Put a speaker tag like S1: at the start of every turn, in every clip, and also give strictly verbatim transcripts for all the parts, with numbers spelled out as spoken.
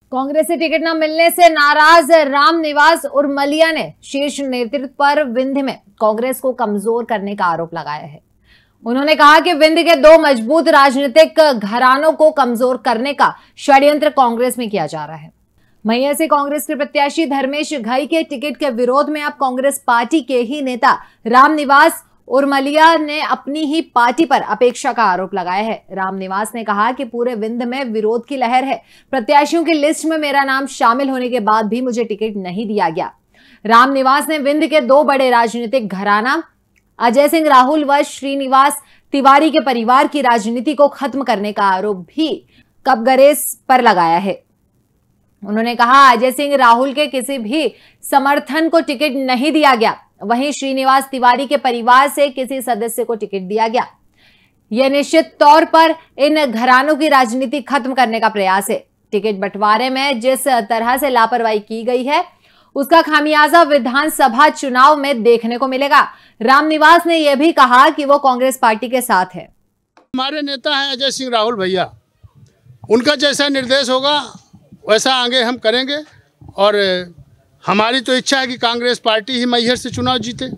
S1: कांग्रेस से टिकट न मिलने से नाराज रामनिवास उर्मलिया ने शीर्ष नेतृत्व पर विंध्य में कांग्रेस को कमजोर करने का आरोप लगाया है। उन्होंने कहा कि विंध्य के दो मजबूत राजनीतिक घरानों को कमजोर करने का षड्यंत्र कांग्रेस में किया जा रहा है। मैया से कांग्रेस के प्रत्याशी धर्मेश घई के टिकट के विरोध में अब कांग्रेस पार्टी के ही नेता रामनिवास उर्मलिया ने अपनी ही पार्टी पर अपेक्षा का आरोप लगाया है। रामनिवास ने कहा कि पूरे विंध्य में विरोध की लहर है। प्रत्याशियों की लिस्ट में मेरा नाम शामिल होने के बाद भी मुझे टिकट नहीं दिया गया। रामनिवास ने विंध्य के दो बड़े राजनीतिक घराना अजय सिंह राहुल व श्रीनिवास तिवारी के परिवार की राजनीति को खत्म करने का आरोप भी कपगरेस पर लगाया है। उन्होंने कहा अजय सिंह राहुल के किसी भी समर्थन को टिकट नहीं दिया गया, वहीं श्रीनिवास तिवारी के परिवार से किसी सदस्य को टिकट दिया गया। यह निश्चित तौर पर इन घरानों की राजनीति खत्म करने का प्रयास है। टिकट बंटवारे में जिस तरह से लापरवाही की गई है उसका खामियाजा विधानसभा चुनाव में देखने को मिलेगा। रामनिवास ने यह भी कहा कि वो कांग्रेस पार्टी के साथ है।
S2: हमारे नेता हैं अजय सिंह राहुल भैया, उनका जैसा निर्देश होगा वैसा आगे हम करेंगे और हमारी तो इच्छा है कि कांग्रेस पार्टी ही मैहर से चुनाव जीते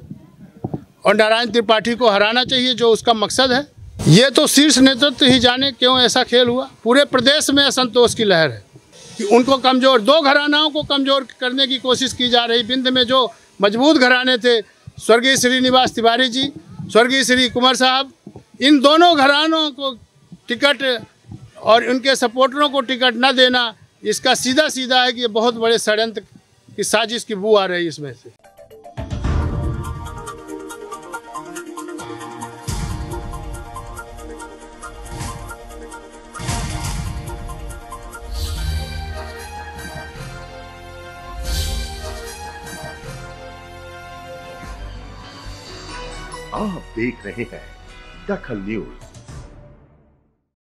S2: और नारायण त्रिपाठी को हराना चाहिए, जो उसका मकसद है। ये तो शीर्ष नेतृत्व ही जाने क्यों ऐसा खेल हुआ। पूरे प्रदेश में असंतोष की लहर है कि उनको कमज़ोर, दो घरानाओं को कमज़ोर करने की कोशिश की जा रही। विंध्य में जो मजबूत घराने थे, स्वर्गीय श्रीनिवास तिवारी जी, स्वर्गीय श्री कुंवर साहब, इन दोनों घरानों को टिकट और उनके सपोर्टरों को टिकट न देना, इसका सीधा सीधा है कि ये बहुत बड़े षड्यंत्र की साजिश की बू आ रही है इसमें से।
S3: आप देख रहे हैं दखल न्यूज।